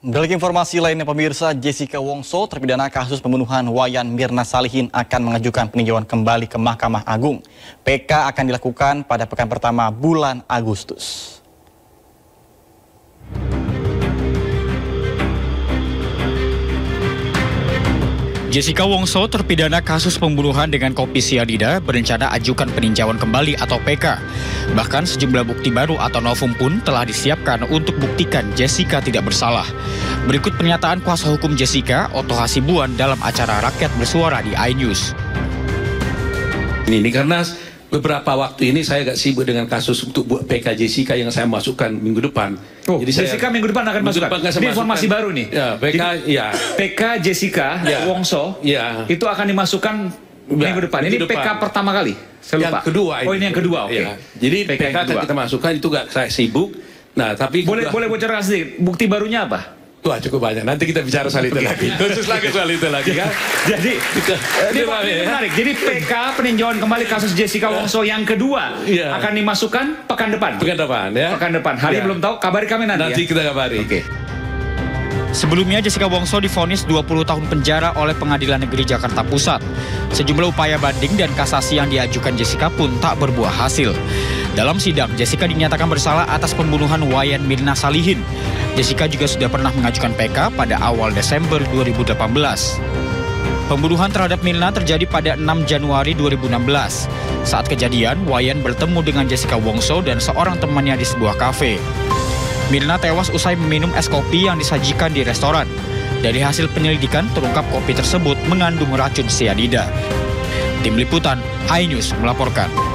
Beralik informasi lainnya pemirsa, Jessica Wongso, terpidana kasus pembunuhan Wayan Mirna Salihin akan mengajukan peninjauan kembali ke Mahkamah Agung. PK akan dilakukan pada pekan pertama bulan Agustus. Jessica Wongso, terpidana kasus pembunuhan dengan kopi sianida, berencana ajukan peninjauan kembali atau PK. Bahkan sejumlah bukti baru atau novum pun telah disiapkan untuk buktikan Jessica tidak bersalah. Berikut pernyataan kuasa hukum Jessica, Otto Hasibuan, dalam acara Rakyat Bersuara di iNews. Ini karena beberapa waktu ini saya agak sibuk dengan kasus untuk buat PK Jessica yang saya masukkan minggu depan. Oh, jadi Jessica minggu depan akan masukkan. Ini informasi baru nih. Ya, PK, ya. PK Jessica Wongso, ya, itu akan dimasukkan minggu depan. Ini PK pertama kali. Saya lupa. Yang kedua. Oh, ini yang kedua. Oke. Ya. Jadi PK akan kita masukkan, itu gak saya sibuk. Nah, tapi boleh bocorkan sedikit. Bukti barunya apa? Wah, cukup banyak. Nanti kita bicara soal itu lagi. Khusus lagi soal itu lagi kan. Jadi ini menarik. Jadi PK peninjauan kembali kasus Jessica Wongso yang kedua akan dimasukkan pekan depan. Pekan depan ya. Pekan depan. Hari belum tahu. Kabari kami nanti. Nanti kita kabari. Oke. Sebelumnya Jessica Wongso divonis 20 tahun penjara oleh Pengadilan Negeri Jakarta Pusat. Sejumlah upaya banding dan kasasi yang diajukan Jessica pun tak berbuah hasil. Dalam sidang, Jessica dinyatakan bersalah atas pembunuhan Wayan Mirna Salihin. Jessica juga sudah pernah mengajukan PK pada awal Desember 2018. Pembunuhan terhadap Mirna terjadi pada 6 Januari 2016. Saat kejadian, Wayan bertemu dengan Jessica Wongso dan seorang temannya di sebuah kafe. Mirna tewas usai meminum es kopi yang disajikan di restoran. Dari hasil penyelidikan, terungkap kopi tersebut mengandung racun sianida. Tim Liputan iNews melaporkan.